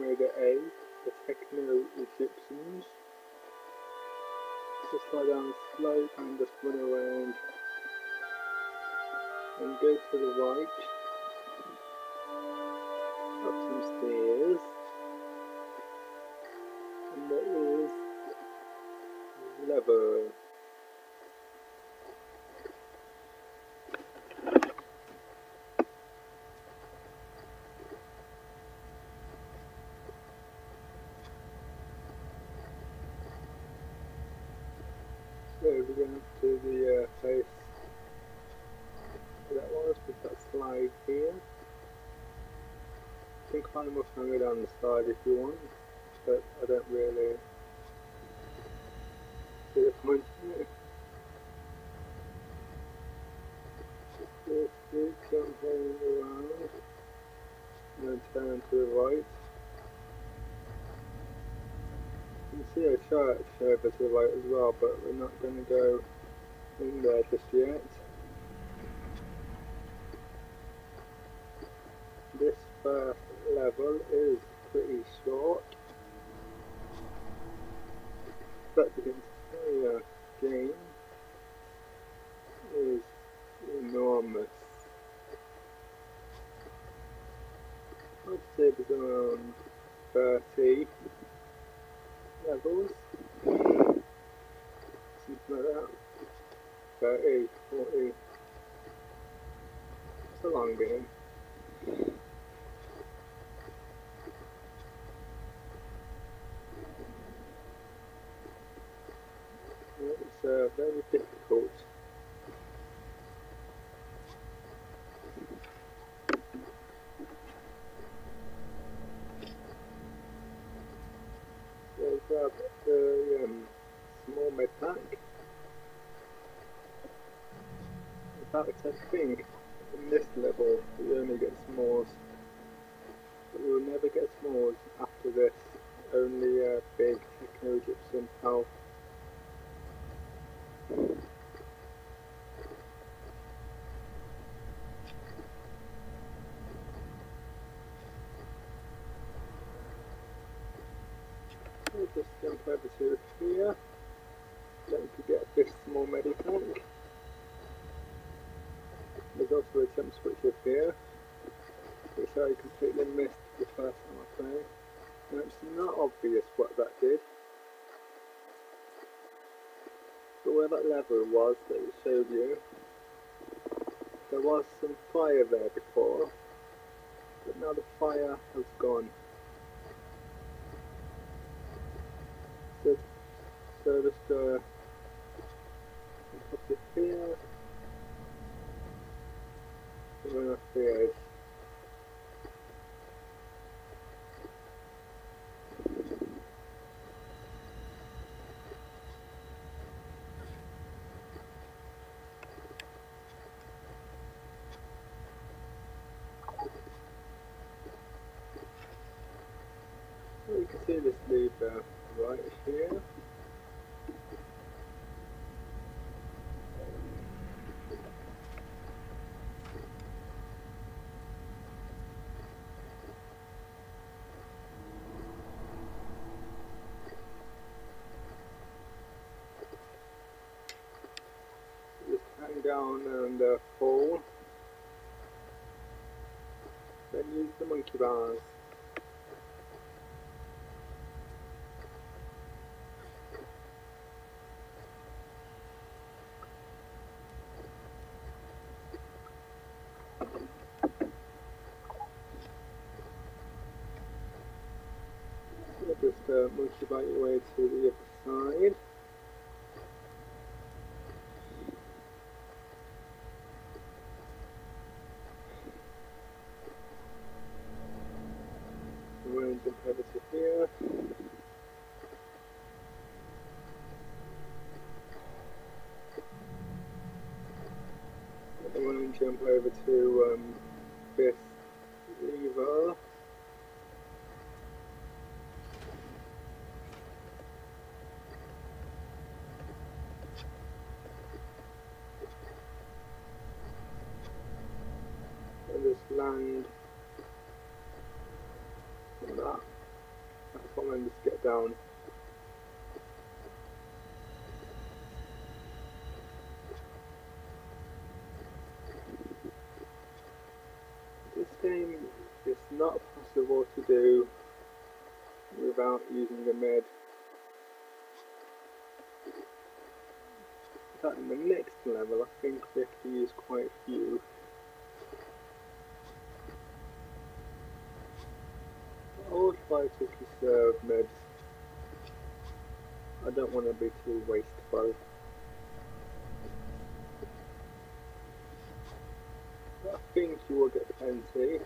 Mega 8, the Techno Egyptians. Just slide down the slope and just run around and go to the right, up some stairs, and there is lever. So we're going up to the place where that was with that slide here. You can climb up and go down the side if you want, but I don't really see the point in it. Just keep jumping around and then turn to the right. You can see a church over to the right as well, but we're not going to go in there just yet. This first level is pretty short, but the entire game is enormous. I'd say there's around 30 levels, something like that. 30, 40. It's a long game. It's very difficult. So grab the small med pack. In fact, I think in this level we only get s'mores, but we'll never get s'mores after this. Only big Techno Egyptian health. We'll just jump over to here. Don't forget this small meditank. There's also a jump switch up here, which I completely missed the first time I played. Now it's not obvious what that did, but where that lever was that it showed you, there was some fire there before, but now the fire has gone. So just put it here, and then up here. So you can see this lever right here. Just hang down and fall. Then use the monkey bars. Just monkey bite your way to the other side. We're going to jump over to here. We're going to jump over to this lever. And just land on that. Come on, just get down. This game is not possible to do without using the med. But in the next level, I think we have to use quite a few. I will try to conserve meds. I don't want to be too wasteful. But I think you will get plenty.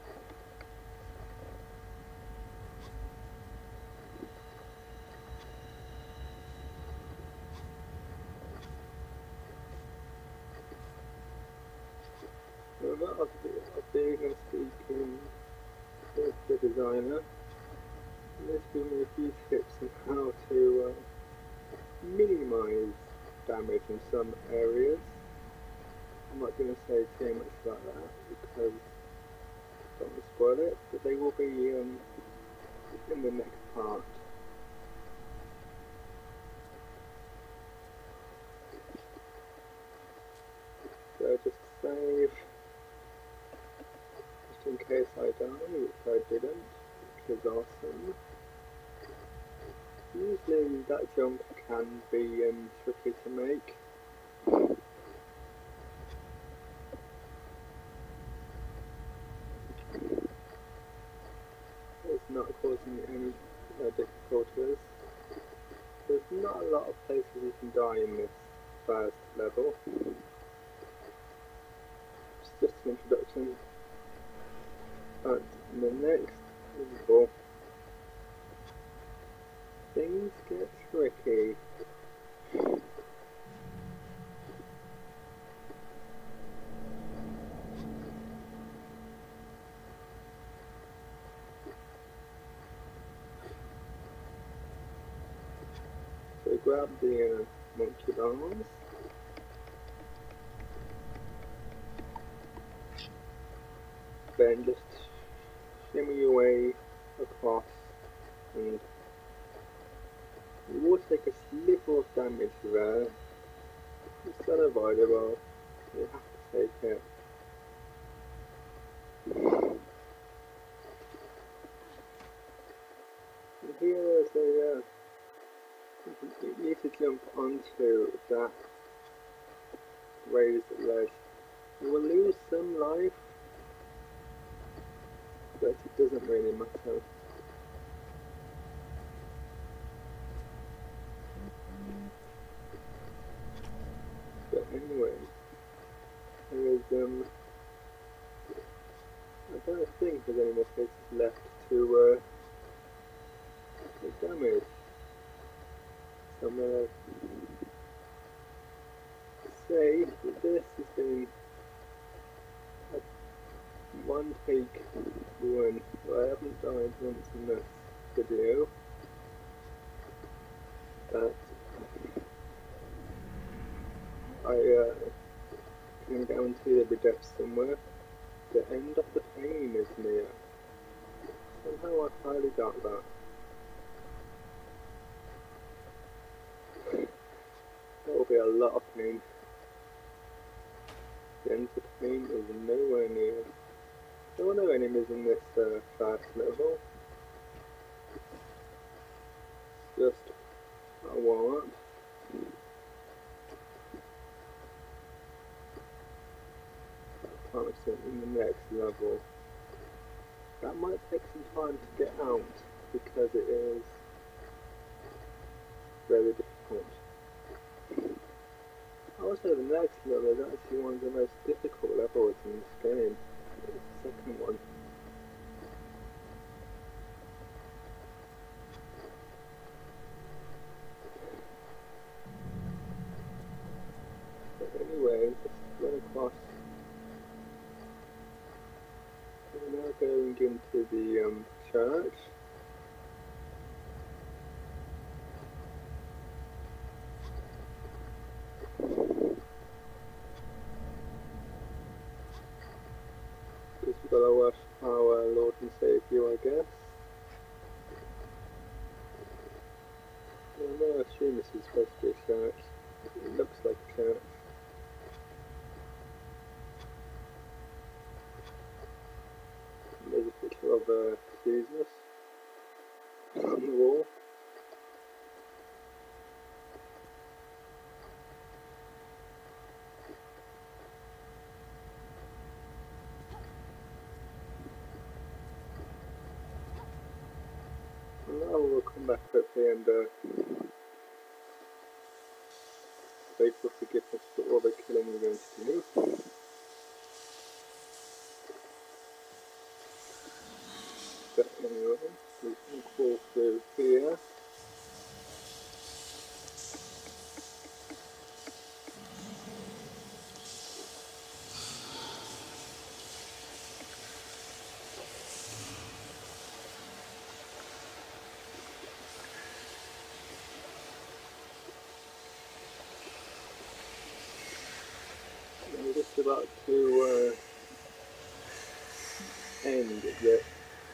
So that was being and speaking with the designer. Let's give me a few tips on how to minimize damage in some areas. I'm not going to say too much about that because I don't want to spoil it, but they will be in the next part. So just save, just in case I die, which I didn't, which is awesome. Usually that jump can be tricky to make. It's not causing any difficulties. There's not a lot of places you can die in this first level. It's just an introduction. But in the next level, things get tricky. So grab the monkey bars. Then just shimmy your way across, and you will take a sliver of damage there. It's unavoidable. You have to take it. And here is a you need to jump onto that raised ledge. You will lose some life, but it doesn't really matter. But anyway, there is I don't think there's any more places left to take damage. So I'm gonna say that this has been a one take run. Well, I haven't died once in this video, but I can guarantee there'll be death somewhere. The end of the pain is near. Somehow I highly doubt that. There will be a lot of pain. The end of the pain is nowhere near. There were no enemies in this first level. Just a wart. In the next level. That might take some time to get out because it is very difficult. Also, the next level is actually one of the most difficult levels in this game. It's the second one. But anyway, let's run across. We're now going into the church. Just got to assume this is supposed to be a shark. It looks like a shark. There's a picture of Jesus on the wall. And now we'll come back quickly and beg for forgiveness for all the killing we're going to do. But anyway, we can crawl through here. I'm just about to end this.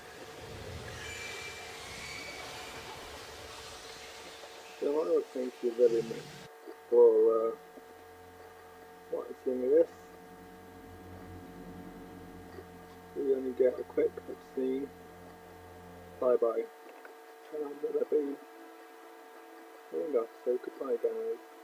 So I would thank you very much for watching this. We only get a quick cutscene. Bye bye. And I'm gonna be going off, so goodbye guys.